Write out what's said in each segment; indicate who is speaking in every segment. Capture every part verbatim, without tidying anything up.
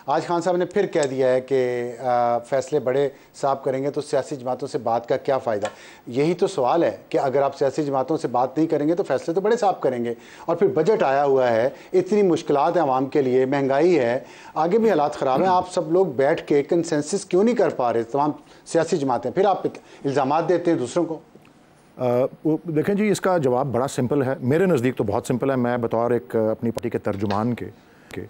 Speaker 1: آج خان صاحب نے پھر کہہ دیا ہے کہ فیصلے بڑے صاحب کریں گے تو سیاسی جماعتوں سے بات کا کیا فائدہ. یہی تو سوال ہے کہ اگر آپ سیاسی جماعتوں سے بات نہیں کریں گے تو فیصلے تو بڑے صاحب کریں گے. اور پھر بجٹ آیا ہوا ہے, اتنی مشکلات ہیں عوام کے لیے, مہنگائی ہے, آگے بھی حالات خراب ہیں, آپ سب لوگ بیٹھ کے کنسنسس کیوں نہیں کر پا رہے تمام سیاسی جماعتیں؟ پھر آپ الزامات دیتے ہیں دوسروں کو.
Speaker 2: دیکھیں جی, اس کا جواب بڑا سمپل ہے, میرے نزدیک تو بہت سمپل ہے. میں بطور ایک اپنی پارٹی کے ترجمان کے کہ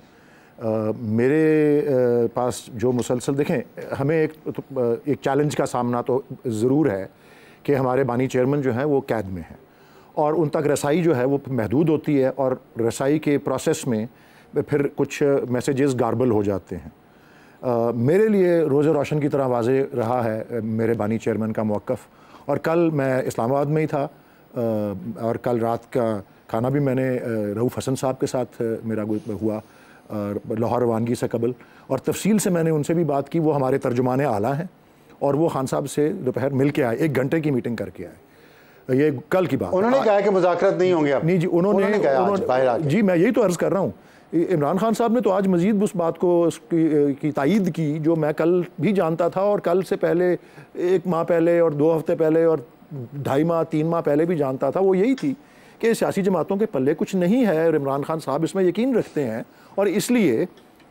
Speaker 2: میرے پاس جو مسلسل دیکھیں, ہمیں ایک ایک چیلنج کا سامنا تو ضرور ہے کہ ہمارے بانی چیئرمین جو ہیں وہ قید میں ہیں اور ان تک رسائی جو ہے وہ محدود ہوتی ہے, اور رسائی کے پروسیس میں پھر کچھ میسیجز گاربل ہو جاتے ہیں. میرے لیے روز روشن کی طرح واضح رہا ہے میرے بانی چیئرمین کا موقف, اور کل میں اسلام آباد میں ہی تھا اور کل رات کا کھانا بھی میں نے رؤوف حسن صاحب کے ساتھ میرا ہوا لاہور روانگی سے قبل, اور تفصیل سے میں نے ان سے بھی بات کی. وہ ہمارے ترجمان اعلیٰ ہیں اور وہ خان صاحب سے دوپہر مل کے آئے, ایک گھنٹے کی میٹنگ کر کے آئے. یہ کل کی بات.
Speaker 1: انہوں نے کہا کہ مذاکرات نہیں ہوں گے اب.
Speaker 2: نہیں جی, انہوں نے
Speaker 1: کہا,
Speaker 2: جی میں یہی تو عرض کر رہا ہوں. عمران خان صاحب نے تو آج مزید اس بات کو اس کی تائید کی جو میں کل بھی جانتا تھا, اور کل سے پہلے ایک ماہ پہلے اور دو ہفتے پہلے اور ڈھائی ماہ تین ماہ پہلے بھی جانتا تھا. وہ یہی تھی کہ سیاسی جماعتوں کے پلے کچھ نہیں ہے, اور عمران خان صاحب اس میں یقین رکھتے ہیں, اور اس لیے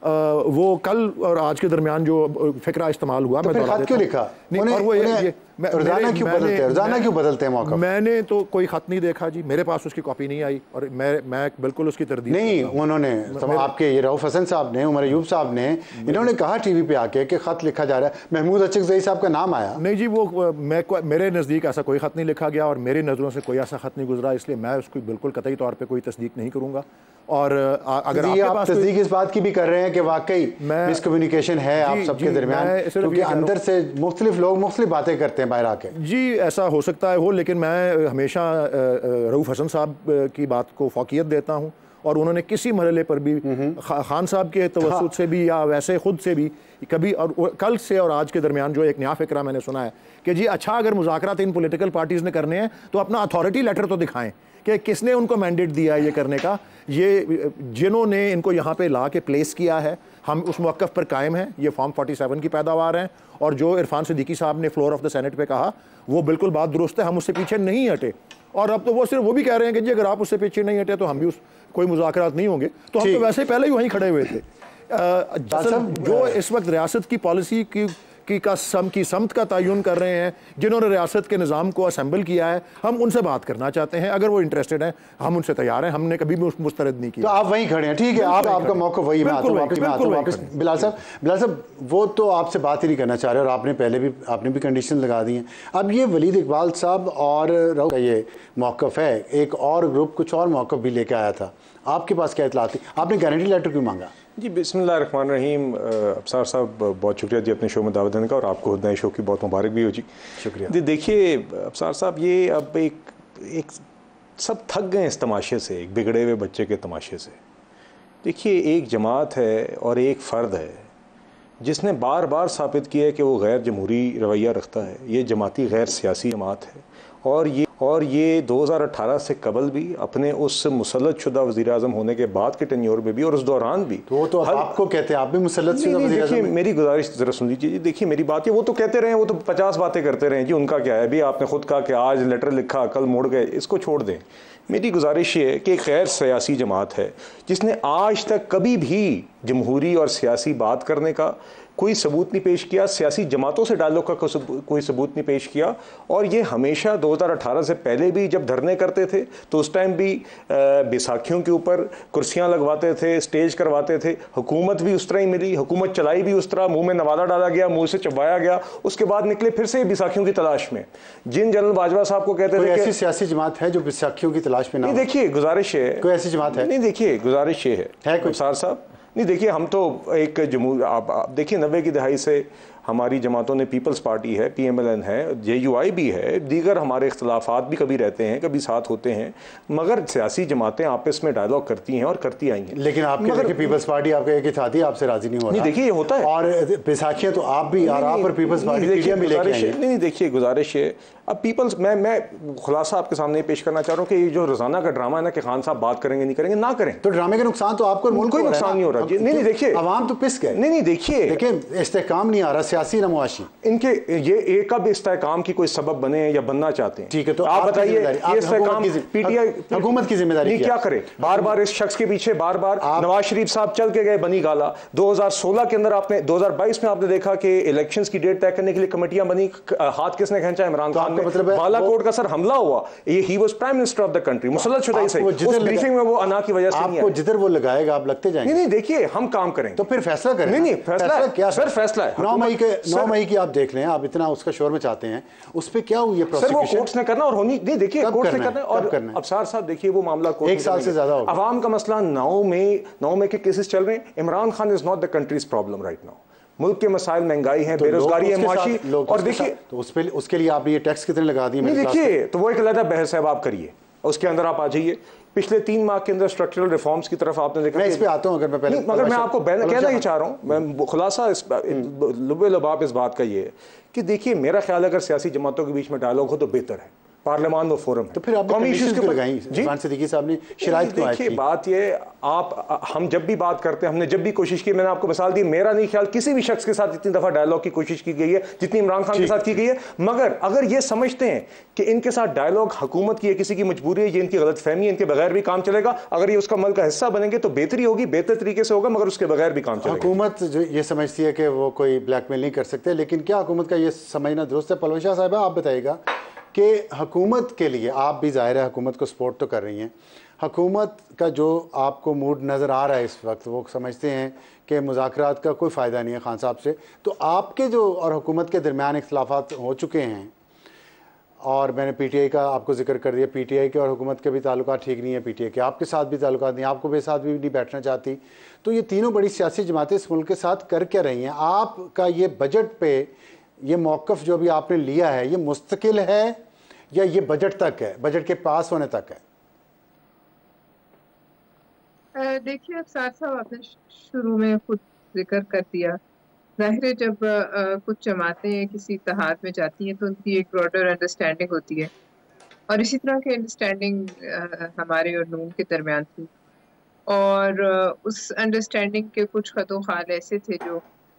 Speaker 2: وہ کل اور آج کے درمیان جو فکرہ استعمال ہوا,
Speaker 1: میں خط کیوں لکھا نہیں, اور وہ روزانہ کیوں بدلتے ہیں روزانہ کیوں بدلتے ہیں موقع؟
Speaker 2: میں نے تو کوئی خط نہیں دیکھا جی, میرے پاس اس کی کاپی نہیں آئی, اور میں میں بالکل اس کی تردید
Speaker 1: نہیں. انہوں نے آپ کے یہ رؤوف حسن صاحب نے, عمر ایوب صاحب نے, انہوں نے کہا ٹی وی پہ آ کے کہ خط لکھا جا رہا ہے. محمود اچکزئی صاحب کا نام آیا.
Speaker 2: نہیں جی, وہ میں میرے نزدیک ایسا کوئی خط نہیں لکھا گیا, اور میری نظروں سے کوئی ایسا خط نہیں گزرا, اس لیے میں اس کو بالکل قطعی طور پہ کوئی تصدیق نہیں کروں گا. اور اگر
Speaker 1: آپ تصدیق اس بات کی بھی کر رہے ہیں کہ واقعی مس کمیونیکیشن ہے آپ سب کے درمیان, کیونکہ اندر سے مختلف لوگ مختلف باتیں کرتے ہیں باہر آ کے.
Speaker 2: جی ایسا ہو سکتا ہے ہو, لیکن میں ہمیشہ رؤوف حسن صاحب کی بات کو فوقیت دیتا ہوں, اور انہوں نے کسی مرحلے پر بھی خان صاحب کے توسط سے بھی یا ویسے خود سے بھی کبھی, اور کل سے اور آج کے درمیان جو ایک نیا فکرہ میں نے سنا ہے کہ جی اچھا اگر مذاکرات ان پولیٹیکل پارٹیز نے کرنے ہیں تو اپنا اتھارٹی لیٹر تو دکھائیں کہ کس نے ان کو مینڈیٹ دیا ہے یہ کرنے کا. یہ جنہوں نے ان کو یہاں پہ لا کے پلیس کیا ہے, ہم اس موقف پر قائم ہیں. یہ فارم فورٹی سیون کی پیداوار ہیں, اور جو عرفان صدیقی صاحب نے فلور آف دا سینٹ پہ کہا وہ بالکل بات درست ہے, ہم اس سے پیچھے نہیں ہٹے. اور اب تو وہ صرف وہ بھی کہہ رہے ہیں کہ جی اگر آپ اس سے پیچھے نہیں ہٹے تو ہم بھی اس کوئی مذاکرات نہیں ہوں گے. تو ہم تو ویسے پہلے ہی وہیں کھڑے ہوئے تھے. جو اس وقت ریاست کی پالیسی کی کی کا سم کی سمت کا تعین کر رہے ہیں, جنہوں نے ریاست کے نظام کو اسمبل کیا ہے, ہم ان سے بات کرنا چاہتے ہیں. اگر وہ انٹرسٹڈ ہیں ہم ان سے تیار ہیں, ہم نے کبھی بھی مسترد نہیں کیا.
Speaker 1: تو آپ وہیں کھڑے ہیں, ٹھیک ہے, آپ آپ کا موقع وہی. میں آتا ہوں واپس میں آتا ہوں واپس بلال صاحب. بلال صاحب وہ تو آپ سے بات ہی نہیں کرنا چاہ رہے, اور آپ نے پہلے بھی آپ نے بھی کنڈیشن لگا دی ہیں. اب یہ ولید اقبال صاحب اور رؤوف کا یہ موقف ہے, ایک اور گروپ کچھ اور موقف بھی لے کے آیا تھا, آپ کے پاس کیا اطلاعات تھی؟ آپ نے گارنٹی لیٹر کیوں مانگا؟
Speaker 3: جی بسم اللہ الرحمن الرحیم. ابصار صاحب بہت شکریہ جی اپنے شو میں دعوت دینے کا, اور آپ کو نئے شو کی بہت مبارک بھی ہو جی.
Speaker 1: شکریہ.
Speaker 3: جی دیکھیے ابصار صاحب, یہ اب ایک ایک سب تھک گئے اس تماشے سے, ایک بگڑے ہوئے بچے کے تماشے سے. دیکھیے ایک جماعت ہے اور ایک فرد ہے جس نے بار بار ثابت کیا ہے کہ وہ غیر جمہوری رویہ رکھتا ہے. یہ جماعتی غیر سیاسی جماعت ہے, اور یہ اور یہ دو ہزار اٹھارہ سے قبل بھی اپنے اس مسلط شدہ وزیر اعظم ہونے کے بعد کے ٹینیور میں بھی اور اس دوران بھی.
Speaker 1: تو وہ تو آپ کو کہتے ہیں, آپ بھی مسلط شدہ وزیر اعظم.
Speaker 3: دیکھیے میری گزارش ذرا سن لیجیے. دیکھیے میری بات ہے, وہ تو کہتے رہے, وہ تو پچاس باتیں کرتے رہے جی, ان کا کیا ہے بھی. آپ نے خود کہا کہ آج لیٹر لکھا کل موڑ گئے, اس کو چھوڑ دیں. میری گزارش یہ ہے کہ ایک غیر سیاسی جماعت ہے جس نے آج تک کبھی بھی جمہوری اور سیاسی بات کرنے کا کوئی ثبوت نہیں پیش کیا, سیاسی جماعتوں سے ڈائلاگ کا کوئی ثبوت نہیں پیش کیا. اور یہ ہمیشہ دو ہزار اٹھارہ سے پہلے بھی جب دھرنے کرتے تھے تو اس ٹائم بھی بیساکھیوں کے اوپر کرسیاں لگواتے تھے, اسٹیج کرواتے تھے. حکومت بھی اس طرح ہی ملی, حکومت چلائی بھی اس طرح, منہ میں نوالہ ڈالا گیا, منہ سے چبایا گیا, اس کے بعد نکلے پھر سے بیساکھیوں کی تلاش میں. جن جنرل باجوہ صاحب کو کہتے تھے کہ
Speaker 1: ایسی سیاسی جماعت ہے جو بیساکھیوں کی تلاش میں نہ.
Speaker 3: نہیں دیکھیے گزارش ہے,
Speaker 1: کوئی ایسی جماعت ہے؟
Speaker 3: نہیں دیکھیے گزارش یہ ہے ابصار صاحب, نہیں دیکھیے ہم تو ایک جمہور آپ دیکھیے نوے کی دہائی سے ہماری جماعتوں نے پیپلز پارٹی ہے، پی ایم ایل این ہے، جے یو آئی بھی ہے، دیگر ہمارے اختلافات بھی کبھی رہتے ہیں، کبھی ساتھ ہوتے ہیں، مگر سیاسی جماعتیں آپس میں ڈائلاگ کرتی ہیں اور کرتی آئی ہیں.
Speaker 1: لیکن آپ کے دیکھیں پیپلز پارٹی آپ کا ایک اتحادی آپ سے راضی نہیں ہو رہا.
Speaker 3: نہیں دیکھیے یہ ہوتا ہے،
Speaker 1: اور بیساکھیاں تو آپ بھی اور آپ اور پیپلز پارٹی بھی لے کے آئی ہیں.
Speaker 3: نہیں دیکھیے گزارش ہے اب پیپلز میں میں خلاصہ آپ کے سامنے پیش کرنا چاہ رہا ہوں کہ یہ جو روزانہ کا ڈرامہ ہے نا کہ خان صاحب بات کریں گے نہیں کریں گے، نہ کریں.
Speaker 1: تو ڈرامے کا نقصان تو آپ کو ملک
Speaker 3: کوئی نقصان نہیں ہو رہا. نہیں نہیں دیکھیے
Speaker 1: عوام تو پس گئے.
Speaker 3: نہیں نہیں دیکھیے
Speaker 1: لیکن استحکام نہیں آ رہا سیاسی نمواشی
Speaker 3: ان کے. یہ ایک اب استحکام کی کوئی سبب بنے یا بننا چاہتے ہیں.
Speaker 1: ٹھیک ہے تو
Speaker 3: آپ بتائیے یہ استحکام پی ٹی آئی
Speaker 1: حکومت کی ذمہ داری
Speaker 3: کیا کرے؟ بار بار اس شخص کے پیچھے بار بار نواز شریف صاحب چل کے گئے بنی گالا. دو ہزار سولہ کے اندر آپ نے دو ہزار بائیس میں آپ نے دیکھا کہ الیکشنز کی ڈیٹ طے کرنے کے لیے کمیٹیاں بنی. ہاتھ کس نے کھینچا؟ عمران خان نے. بالا کوٹ کا سر حملہ ہوا، یہ ہی was prime minister of the country, مسلط شدہ ہی صحیح. اس بریفنگ میں وہ انا کی وجہ سے نہیں ہے.
Speaker 1: آپ کو جدھر وہ لگائے گا آپ لگتے جائیں گے.
Speaker 3: نہیں نہیں دیکھیے ہم کام کریں
Speaker 1: تو پھر فیصلہ کریں.
Speaker 3: نہیں نہیں فیصلہ
Speaker 1: کیا
Speaker 3: سر فیصلہ ہے
Speaker 1: نو مئی کے نو مئی کی آپ دیکھ لیں. آپ اتنا اس کا شور میں چاہتے ہیں، اس پہ کیا ہوئی ہے
Speaker 3: سر؟ وہ کورٹس نے کرنا اور ہونی نہیں. دیکھیے کورٹس نے کرنا. اور ابصار صاحب دیکھیے وہ معاملہ
Speaker 1: ایک سال سے زیادہ ہوگا.
Speaker 3: عوام کا مسئلہ نو مئی نو مئی کے کیسز چل رہے ہیں. Imran Khan is not the country's problem right now. ملک کے مسائل مہنگائی ہیں، بے روزگاری ہے، معاشی. اور دیکھیے
Speaker 1: تو اس پہ اس کے لیے آپ نے یہ ٹیکس کتنے لگا دیے؟
Speaker 3: نہیں دیکھیے تو وہ ایک علیحدہ بحث ہے، آپ کریے اس کے اندر آپ آ جائیے. پچھلے تین ماہ کے اندر اسٹرکچرل ریفارمز کی طرف آپ نے دیکھا.
Speaker 1: میں اس پہ آتا ہوں اگر میں پہلے
Speaker 3: مگر میں آپ کو کہنا یہ چاہ رہا ہوں، میں خلاصہ اس لب لباب اس بات کا یہ ہے کہ دیکھیے میرا خیال ہے اگر سیاسی جماعتوں کے بیچ میں ڈائلاگ ہو تو بہتر ہے. پارلیمان وہ فورم ہے.
Speaker 1: تو پھر آپ قومی ایشوز کے لگائیں. عرفان صدیقی صاحب نے شرائط کیوں
Speaker 3: دیکھیے بات یہ آپ ہم جب بھی بات کرتے ہیں، ہم نے جب بھی کوشش کی، میں نے آپ کو مثال دی، میرا نہیں خیال کسی بھی شخص کے ساتھ اتنی دفعہ ڈائلاگ کی کوشش کی گئی ہے جتنی عمران خان کے ساتھ کی گئی ہے. مگر اگر یہ سمجھتے ہیں کہ ان کے ساتھ ڈائلاگ حکومت کی ہے، کسی کی مجبوری ہے، یہ ان کی غلط فہمی ہے، ان کے بغیر بھی کام چلے گا. اگر یہ اس کا ملک کا حصہ بنیں گے تو بہتری ہوگی، بہتر طریقے سے ہوگا، مگر اس کے بغیر بھی کام چلے گا.
Speaker 1: حکومت جو یہ سمجھتی ہے کہ وہ کوئی بلیک میل نہیں کر سکتے، لیکن کیا حکومت کا یہ سمجھنا درست ہے؟ پلوان شاہ صاحبہ آپ بتائیے گا کہ حکومت کے لیے آپ بھی ظاہر ہے حکومت کو سپورٹ تو کر رہی ہیں، حکومت کا جو آپ کو موڈ نظر آ رہا ہے اس وقت، وہ سمجھتے ہیں کہ مذاکرات کا کوئی فائدہ نہیں ہے خان صاحب سے. تو آپ کے جو اور حکومت کے درمیان اختلافات ہو چکے ہیں، اور میں نے پی ٹی آئی کا آپ کو ذکر کر دیا، پی ٹی آئی کے اور حکومت کے بھی تعلقات ٹھیک نہیں ہیں، پی ٹی آئی کے آپ کے ساتھ بھی تعلقات نہیں، آپ کو بھی ساتھ بھی نہیں بیٹھنا چاہتی. تو یہ تینوں بڑی سیاسی جماعتیں اس ملک کے ساتھ کر کیا رہی ہیں؟ آپ کا یہ بجٹ پہ یہ موقف جو بھی آپ نے لیا ہے، یہ مستقل ہے یا یہ بجٹ تک ہے، بجٹ کے پاس ہونے تک ہے؟
Speaker 4: دیکھیے ابصار صاحب آپ نے شروع میں خود ذکر کر دیا، ظاہر ہے جب کچھ جماعتیں کسی اتحاد میں جاتی ہیں تو ان کی ایک براڈر انڈرسٹینڈنگ ہوتی ہے، اور اسی طرح کی انڈرسٹینڈنگ ہمارے اور نون کے درمیان تھی. اور اس انڈرسٹینڈنگ کے کچھ خط و خال ایسے تھے جو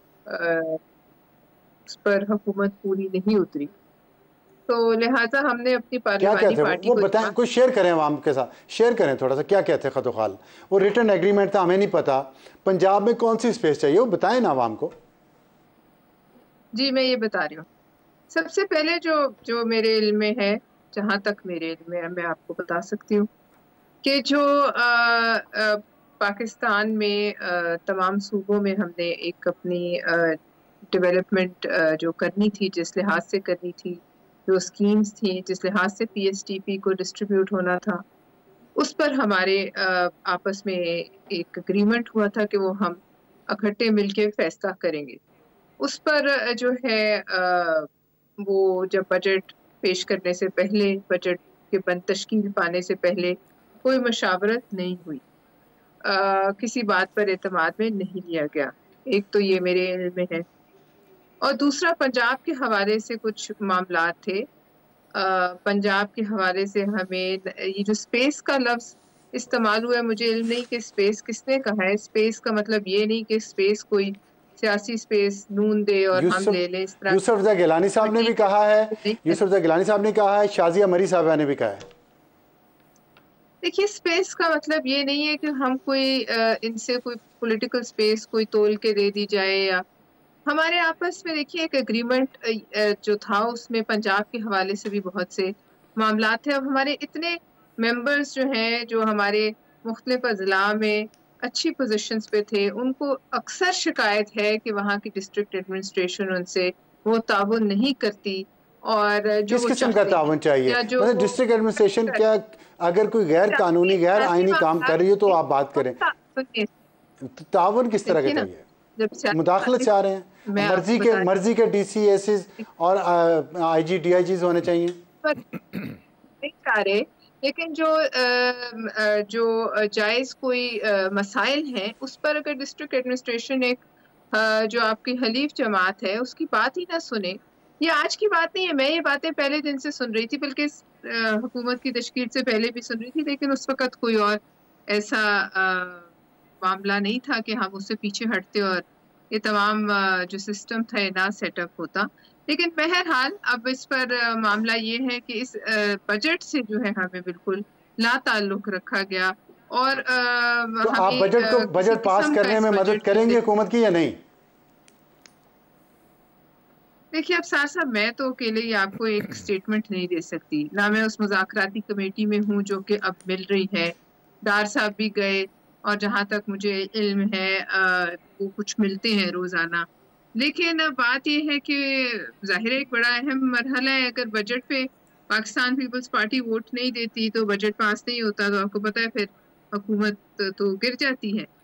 Speaker 4: اس پر حکومت پوری نہیں اتری. تو لہٰذا ہم نے اپنی پارلیمانی پارٹی
Speaker 1: کو بتائیں، کوئی شیئر کریں عوام کے ساتھ، شیئر کریں تھوڑا سا کیا کہتے ہیں خط و خال. وہ ریٹرن ایگریمنٹ تھا، ہمیں نہیں پتا پنجاب میں کون سی سپیس چاہیے، وہ بتائیں نا عوام کو.
Speaker 4: جی میں یہ بتا رہی ہوں. سب سے پہلے جو جو میرے علم میں ہے، جہاں تک میرے علم میں میں آپ کو بتا سکتی ہوں کہ جو پاکستان میں تمام صوبوں میں ہم نے ایک اپنی ڈیولپمنٹ جو کرنی تھی، جس لحاظ سے کرنی تھی، جو اسکیمز تھیں جس لحاظ سے پی ایس ٹی پی کو ڈسٹریبیوٹ ہونا تھا، اس پر ہمارے آپس میں ایک اگریمنٹ ہوا تھا کہ وہ ہم اکٹھے مل کے فیصلہ کریں گے. اس پر جو ہے وہ جب بجٹ پیش کرنے سے پہلے، بجٹ کے بند تشکیل پانے سے پہلے کوئی مشاورت نہیں ہوئی، کسی بات پر اعتماد میں نہیں لیا گیا. ایک تو یہ میرے علم میں ہے. اور دوسرا پنجاب کے حوالے سے کچھ معاملات تھے. پنجاب کے حوالے سے ہمیں یہ جو اسپیس کا لفظ استعمال ہوا ہے، مجھے علم نہیں کہ اسپیس کس نے کہا ہے. اسپیس کا مطلب یہ نہیں کہ اسپیس کوئی سیاسی اسپیس نون دے اور ہم لے لیں. اس طرح
Speaker 1: یوسف رضا گیلانی صاحب نے بھی کہا ہے، یوسف رضا گیلانی صاحب نے کہا ہے، شازیہ مری صاحبہ نے بھی کہا ہے.
Speaker 4: دیکھیے اسپیس کا مطلب یہ نہیں ہے کہ ہم کوئی ان سے کوئی پولیٹیکل اسپیس کوئی تول کے دے دی جائے. یا ہمارے آپس میں دیکھیے ایک اگریمنٹ جو تھا، اس میں پنجاب کے حوالے سے بھی بہت سے معاملات تھے. اب ہمارے اتنے ممبرز جو ہیں جو ہمارے مختلف اضلاع میں اچھی پوزیشنز پہ تھے، ان کو اکثر شکایت ہے کہ وہاں کی ڈسٹرکٹ ایڈمنسٹریشن ان سے وہ تعاون نہیں کرتی. اور جو
Speaker 1: کس قسم کا تعاون چاہیے؟ مطلب ڈسٹرکٹ ایڈمنسٹریشن کیا اگر کوئی غیر قانونی غیر آئینی کام کر رہی ہے تو آپ بات کریں، تعاون کس طرح کا چاہیے؟
Speaker 4: جب
Speaker 1: مداخلت چاہ رہے ہیں، مرضی کے مرضی کے ڈی سی ایسز اور آئی جی ڈی آئی جیز ہونے چاہیے
Speaker 4: نہیں چاہ رہے، لیکن جو جو جائز کوئی مسائل ہیں اس پر اگر ڈسٹرکٹ ایڈمنسٹریشن ایک جو آپ کی حلیف جماعت ہے اس کی بات ہی نہ سنے، یہ آج کی بات نہیں ہے، میں یہ باتیں پہلے دن سے سن رہی تھی، بلکہ حکومت کی تشکیل سے پہلے بھی سن رہی تھی، لیکن اس وقت کوئی اور ایسا معاملہ نہیں تھا کہ ہم اس سے پیچھے ہٹتے اور یہ تمام جو سسٹم تھا یہ نہ سیٹ اپ ہوتا. لیکن بہرحال اب اس پر معاملہ یہ ہے کہ اس بجٹ سے جو ہے ہمیں بالکل لا تعلق رکھا گیا، اور
Speaker 1: تو آپ بجٹ کو بجٹ پاس کرنے میں مدد کریں گے حکومت کی یا نہیں؟
Speaker 4: دیکھیے اب سار صاحب میں تو اکیلے ہی آپ کو ایک سٹیٹمنٹ نہیں دے سکتی، نہ میں اس مذاکراتی کمیٹی میں ہوں جو کہ اب مل رہی ہے، ڈار صاحب بھی گئے اور جہاں تک مجھے علم ہے وہ کچھ ملتے ہیں روزانہ. لیکن بات یہ ہے کہ ظاہر ایک بڑا اہم مرحلہ ہے، اگر بجٹ پہ پاکستان پیپلز پارٹی ووٹ نہیں دیتی تو بجٹ پاس نہیں ہوتا، تو آپ کو پتہ ہے پھر حکومت تو گر جاتی ہے.